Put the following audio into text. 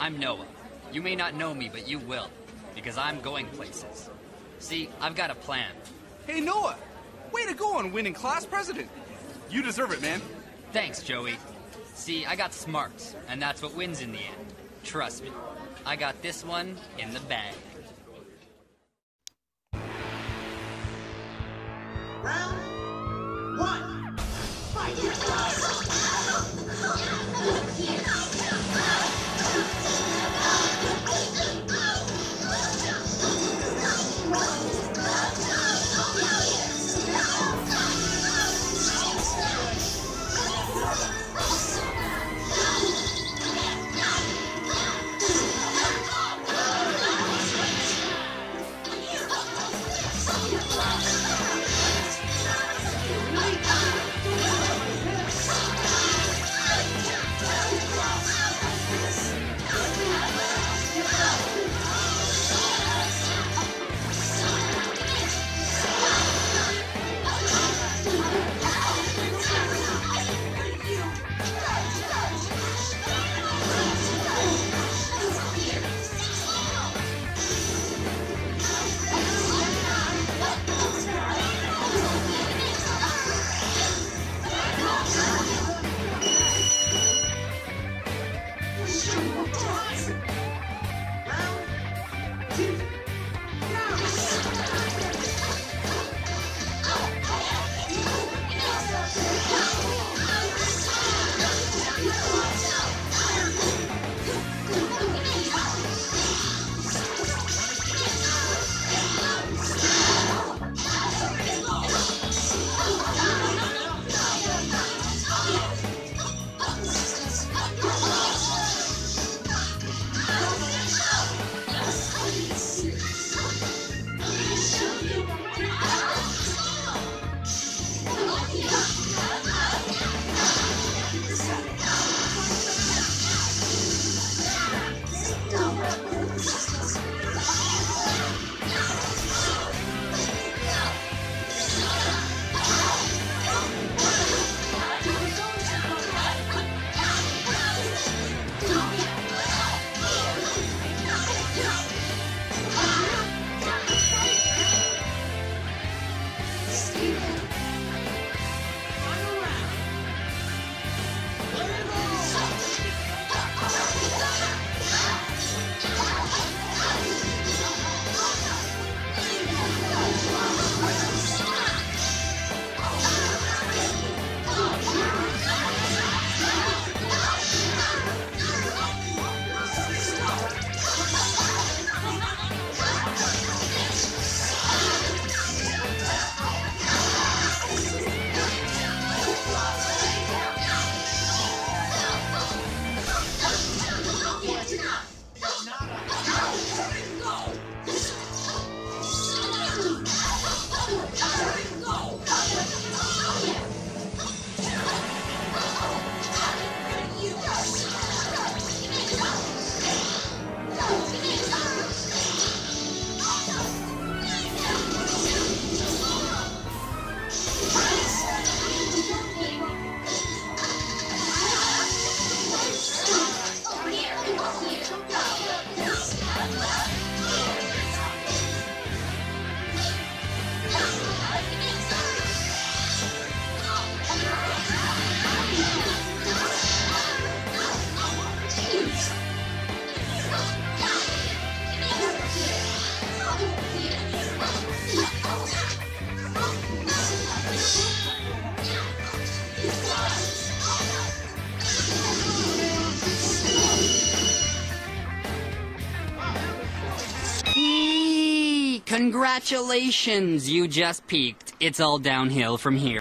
I'm Noah. You may not know me, but you will, because I'm going places. See, I've got a plan. Hey, Noah! Way to go on winning class president. You deserve it, man. Thanks, Joey. See, I got smarts, and that's what wins in the end. Trust me. I got this one in the bag. Round one. Fight! Congratulations, you just peaked. It's all downhill from here.